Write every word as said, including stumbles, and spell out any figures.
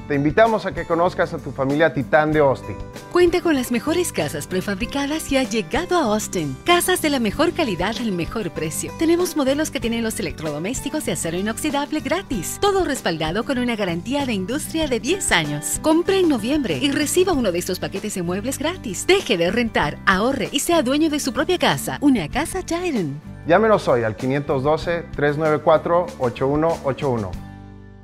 Te invitamos a que conozcas a tu familia Titán de Austin. Cuenta con las mejores casas prefabricadas y ha llegado a Austin. Casas de la mejor calidad al mejor precio. Tenemos modelos que tienen los electrodomésticos de acero inoxidable gratis. Todo respaldado con una garantía de industria de diez años. Compre en noviembre y reciba uno de estos paquetes de muebles gratis. Deje de rentar, ahorre y sea dueño de su propia casa. Una casa Giant. Llámenos hoy al quinientos doce, tres nueve cuatro, ocho uno ocho uno.